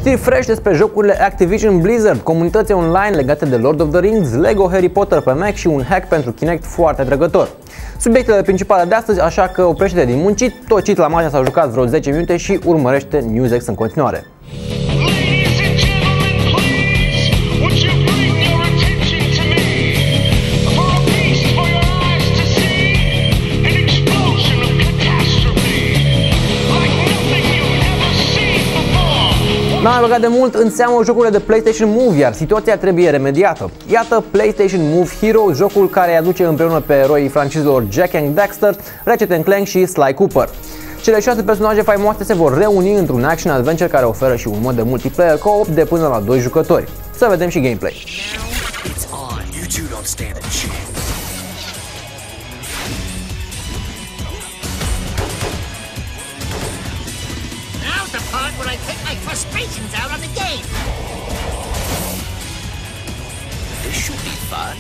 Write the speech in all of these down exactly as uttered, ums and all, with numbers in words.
Știri fresh despre jocurile Activision Blizzard, comunități online legate de Lord of the Rings, Lego Harry Potter pe Mac și un hack pentru Kinect foarte trăgător. Subiectele principale de astăzi, așa că oprește-te din muncit, tocit la masă sau jucat vreo zece minute și urmărește NewsX în continuare. N-am băgat de mult în seamă jocurile de PlayStation Move, iar situația trebuie remediată. Iată PlayStation Move Hero, jocul care îi aduce împreună pe eroii francizelor Jak and Daxter, Ratchet and Clank și Sly Cooper. Cele șase personaje faimoase se vor reuni într-un action-adventure care oferă și un mod de multiplayer co-op de până la doi jucători. Să vedem și gameplay. Frustrations out on the game. This should be fun.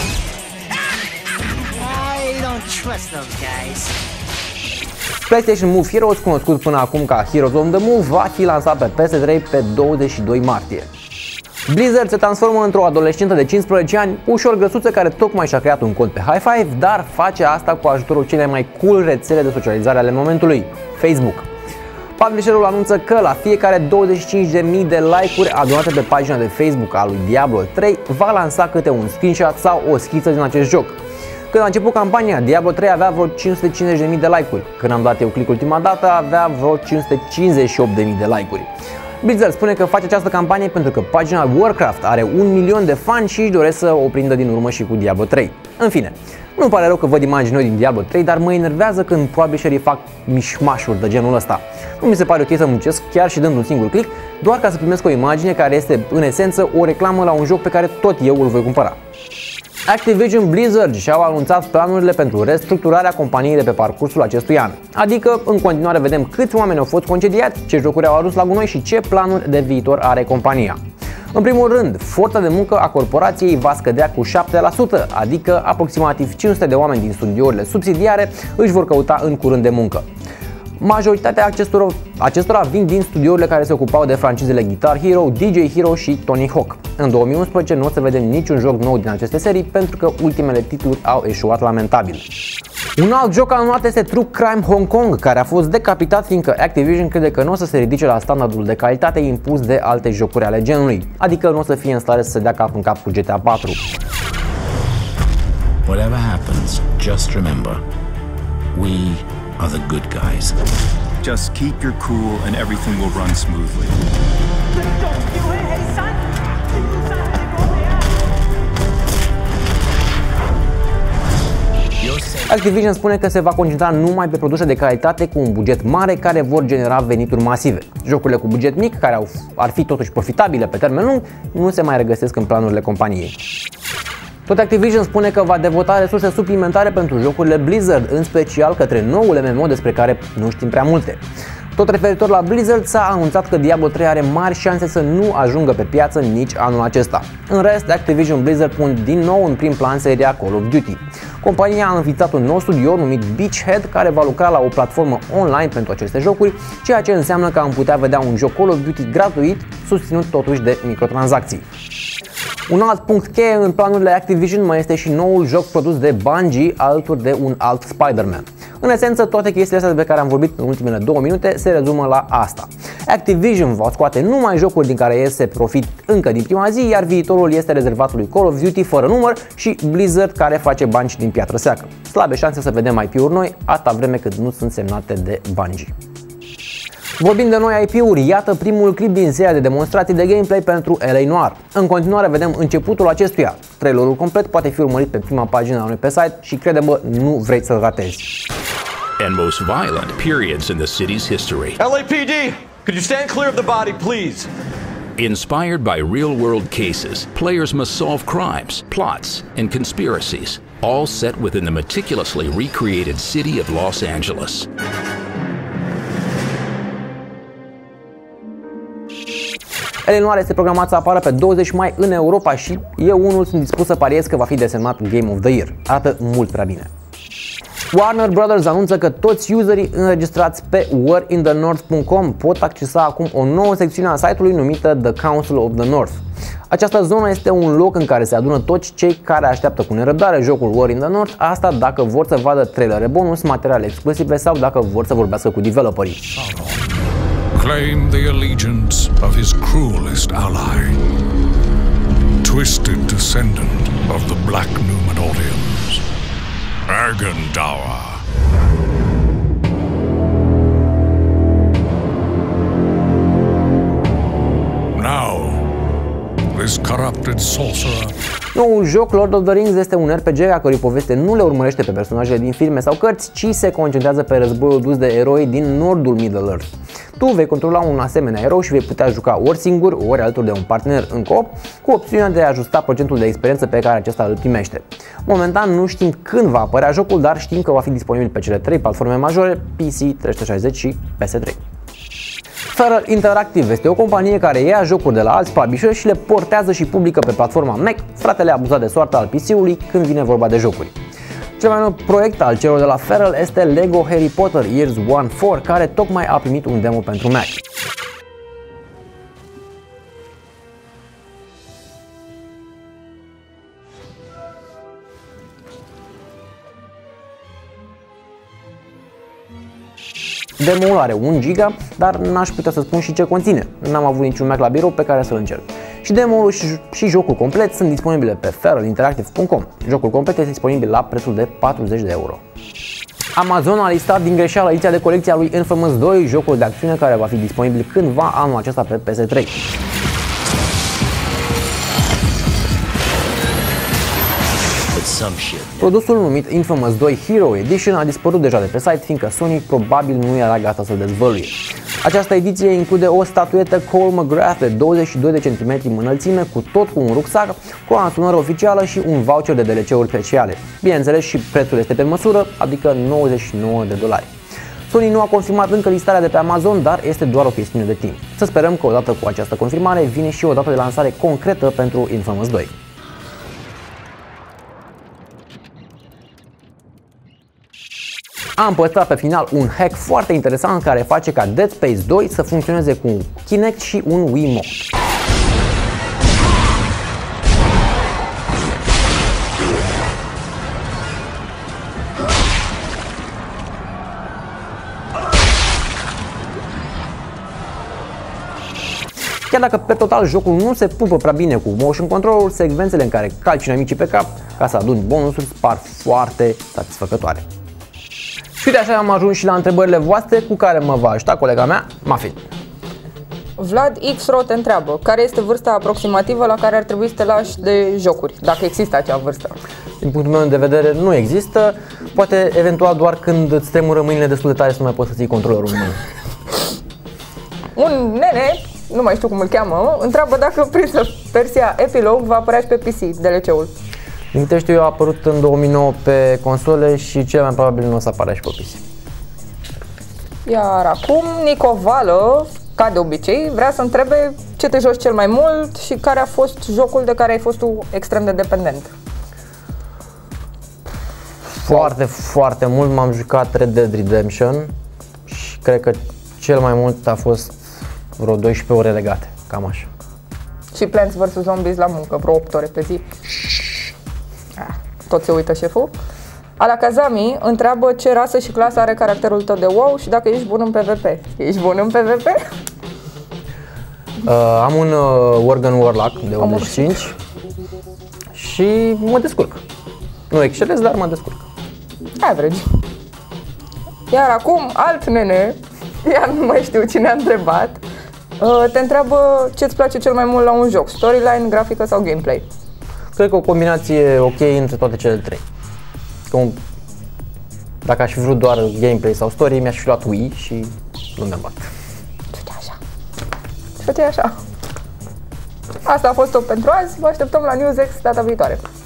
I don't trust those guys. PlayStation Move Heroes, cunoscut până acum ca Heroes on the Move, va fi lansat pe P S trei pe douăzeci și doi martie. Blizzard se transformă într-o adolescentă de cincisprezece ani, ușor grăsuță, care tocmai și-a creat un cont pe High Five, dar face asta cu ajutorul celei mai cool rețele de socializare ale momentului, Facebook. Publisherul anunță că la fiecare douăzeci și cinci de mii de like-uri adunate pe pagina de Facebook a lui Diablo trei va lansa câte un screenshot sau o schiță din acest joc. Când a început campania, Diablo trei avea vreo cinci sute cincizeci de mii de like-uri. Când am dat eu click ultima dată, avea vreo cinci sute cincizeci și opt de mii de like-uri. Blizzard spune că face această campanie pentru că pagina Warcraft are un milion de fani și își doresc să o prindă din urmă și cu Diablo trei. În fine, nu-mi pare rău că văd imagini noi din Diablo trei, dar mă enervează când publisherii fac mișmașuri de genul ăsta. Nu mi se pare ok să muncesc chiar și dând un singur click, doar ca să primesc o imagine care este în esență o reclamă la un joc pe care tot eu îl voi cumpăra. Activision Blizzard și-au anunțat planurile pentru restructurarea companiei de pe parcursul acestui an. Adică, în continuare vedem câți oameni au fost concediați, ce jocuri au ajuns la gunoi și ce planuri de viitor are compania. În primul rând, forța de muncă a corporației va scădea cu șapte la sută, adică aproximativ cinci sute de oameni din studiourile subsidiare își vor căuta în curând de muncă. Majoritatea acestora, acestora vin din studiourile care se ocupau de francizele Guitar Hero, D J Hero și Tony Hawk. În două mii unsprezece nu o să vedem niciun joc nou din aceste serii pentru că ultimele titluri au eșuat lamentabil. Un alt joc anunțat este True Crime Hong Kong, care a fost decapitat fiindcă Activision crede că nu o să se ridice la standardul de calitate impus de alte jocuri ale genului, adică nu o să fie în stare să se dea cap în cap cu G T A patru. Whatever happens, just remember, we are the good guys. Just keep your cool and everything will run smoothly. Activision spune că se va concentra numai pe produse de calitate cu un buget mare care vor genera venituri masive. Jocurile cu buget mic, care au, ar fi totuși profitabile pe termen lung, nu se mai regăsesc în planurile companiei. Tot Activision spune că va devota resurse suplimentare pentru jocurile Blizzard, în special către noul M M O despre care nu știm prea multe. Tot referitor la Blizzard, s-a anunțat că Diablo trei are mari șanse să nu ajungă pe piață nici anul acesta. În rest, Activision Blizzard pun din nou în prim plan seria Call of Duty. Compania a înființat un nou studio numit Beachhead, care va lucra la o platformă online pentru aceste jocuri, ceea ce înseamnă că am putea vedea un joc Call of Duty gratuit, susținut totuși de microtransacții. Un alt punct cheie în planurile Activision mai este și noul joc produs de Bungie, alături de un alt Spider-Man. În esență, toate chestiile astea despre care am vorbit în ultimele două minute se rezumă la asta. Activision va scoate numai jocuri din care iese profit încă din prima zi, iar viitorul este rezervat lui Call of Duty fără număr și Blizzard, care face bani și din piatră seacă. Slabe șanse să vedem I P-uri noi, atâta vreme cât nu sunt semnate de Bungie. Vorbind de noi I P-uri, iată primul clip din seria de demonstrații de gameplay pentru L A Noire. În continuare vedem începutul acestuia. Trailerul complet poate fi urmărit pe prima pagină a unui pe site și crede-mă, nu vrei să-l ratezi. And most violent periods in the city's history. L A P D, could you stand clear of the body, please? Inspired by real-world cases, players must solve crimes, plots, and conspiracies, all set within the meticulously recreated city of Los Angeles. L A Noire este programat să apară pe douăzeci mai în Europa și eu unul sunt dispus să pariez că va fi desemnat Game of the Year. Arată mult prea bine. Warner Brothers anunță că toți userii înregistrați pe war in the north punct com pot accesa acum o nouă secțiune a site-ului numită The Council of the North. Această zonă este un loc în care se adună toți cei care așteaptă cu nerăbdare jocul War in the North, asta dacă vor să vadă trailere bonus, materiale exclusive sau dacă vor să vorbească cu developerii. Claim the allegiance of his cruelest ally, twisted descendant of the Black Númenóreans, Ergendawa. Now, this corrupted sorcerer. Noul joc Lord of the Rings este un R P G a cărui poveste nu le urmărește pe personajele din filme sau cărți, ci se concentrează pe războiul dus de eroi din nordul Middle-earth. Tu vei controla un asemenea erou și vei putea juca ori singur, ori alături de un partener în co-op, cu opțiunea de a ajusta procentul de experiență pe care acesta îl primește. Momentan nu știm când va apărea jocul, dar știm că va fi disponibil pe cele trei platforme majore, P C, trei sute șaizeci și P S trei. Feral Interactive este o companie care ia jocuri de la alți publisher și le portează și publică pe platforma Mac, fratele abuzat de soarta al P C-ului când vine vorba de jocuri. Cel mai nou proiect al celor de la Feral este Lego Harry Potter Years unu patru, care tocmai a primit un demo pentru Mac. Demo-ul are un giga, dar n-aș putea să spun și ce conține. N-am avut niciun Mac la birou pe care să-l încerc. Și demo-ul și, și jocul complet sunt disponibile pe feral interactive punct com. Jocul complet este disponibil la prețul de patruzeci de euro. Amazon a listat din greșeală ediția de colecție a lui Infamous doi, jocul de acțiune care va fi disponibil cândva anul acesta pe P S trei. Produsul numit Infamous doi Hero Edition a dispărut deja de pe site, fiindcă Sony probabil nu era gata să-l dezvăluie. Această ediție include o statuetă Cole McGrath de douăzeci și doi de centimetri în înălțime, cu tot cu un rucsac, coloana sonoră oficială și un voucher de D L C-uri speciale. Bineînțeles, și prețul este pe măsură, adică nouăzeci și nouă de dolari. Sony nu a confirmat încă listarea de pe Amazon, dar este doar o chestiune de timp. Să sperăm că odată cu această confirmare vine și o dată de lansare concretă pentru Infamous doi. Am păstrat pe final un hack foarte interesant care face ca Dead Space doi să funcționeze cu un Kinect și un Wiimote. Chiar dacă pe total jocul nu se pupă prea bine cu motion control-ul, secvențele în care calci inamicii pe cap ca să aduni bonusuri par foarte satisfăcătoare. Și de așa am ajuns și la întrebările voastre cu care mă va ajuta colega mea, Muffin. Vlad X Ro te întreabă, care este vârsta aproximativă la care ar trebui să te lași de jocuri, dacă există acea vârstă? Din punctul meu de vedere nu există, poate eventual doar când îți tremură mâinile destul de tare să nu mai poți să ții controlerul în mână. Un nene, nu mai știu cum îl cheamă, întreabă dacă Prince of Persia Epilogue va apărea și pe P C, D L C-ul. Din câte știu eu, a apărut în două mii nouă pe console și cel mai probabil nu o să apară și pe P C. Iar acum Nico Vală, ca de obicei, vrea să întrebe ce te joci cel mai mult și care a fost jocul de care ai fost tu extrem de dependent. Foarte, foarte mult m-am jucat Red Dead Redemption și cred că cel mai mult a fost vreo doisprezece ore legate, cam așa. Și Plants versus. Zombies la muncă, vreo opt ore pe zi. Ah, tot se uită șeful. Alakazami întreabă ce rasă și clasă are caracterul tău de WoW și dacă ești bun în PvP. Ești bun în PvP? Uh, am un uh, Worgen Warlock de optzeci și cinci și mă descurc. Nu excelez, dar mă descurc. Average. Iar acum alt nene, iar nu mai știu cine a întrebat, uh, te întreabă ce îți place cel mai mult la un joc, storyline, grafică sau gameplay. Cred că o combinație ok între toate cele trei. Că un, dacă aș fi vrut doar gameplay sau story, mi-aș fi luat Wii și nu mi-am bat. Făcea așa. Făcea așa. Asta a fost tot pentru azi, vă așteptăm la NewsX data viitoare.